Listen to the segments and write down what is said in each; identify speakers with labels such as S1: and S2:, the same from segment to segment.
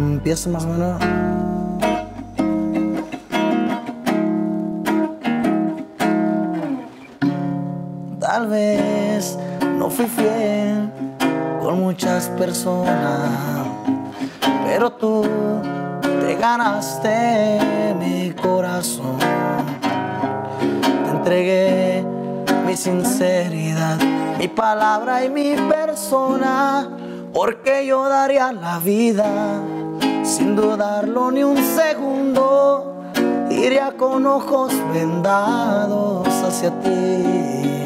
S1: empieza más o menos. Tal vez no fui fiel con muchas personas, pero tú te ganaste mi corazón. Te entregué mi sinceridad, mi palabra y mi persona, porque yo daría la vida sin dudarlo ni un segundo. Iría con ojos vendados hacia ti.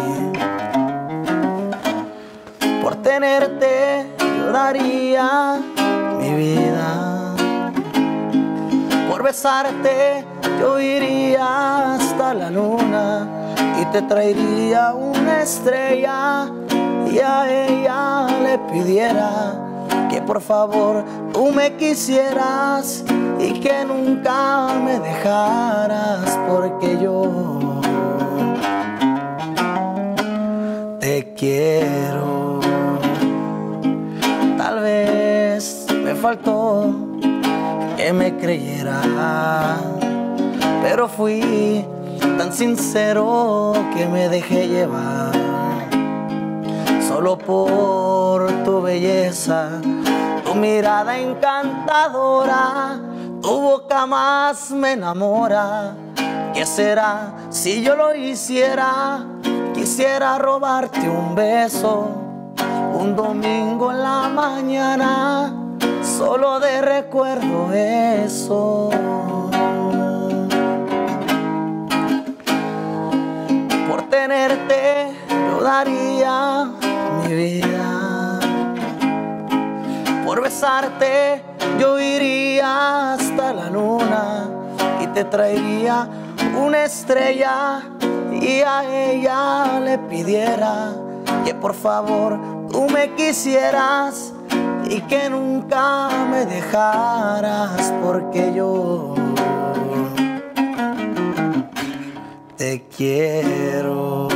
S1: Por tenerte yo daría mi vida. Por besarte yo iría hasta la luna y te traería una estrella, y a ella le pidiera que por favor tú me quisieras y que nunca me dejaras, porque yo te quiero. Tal vez me faltó que me creyera, pero fui tan sincero que me dejé llevar solo por tu belleza, tu mirada encantadora, tu boca más me enamora. ¿Qué será si yo lo hiciera? Quisiera robarte un beso un domingo en la mañana, solo de recuerdo eso. Por tenerte yo daría mi vida. Por besarte yo iría hasta la luna y te traería una estrella, y a ella le pidiera que por favor tú me quisieras y que nunca me dejaras, porque yo te quiero.